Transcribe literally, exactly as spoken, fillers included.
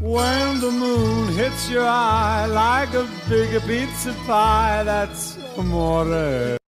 When the moon hits your eye like a big pizza pie, that's amore.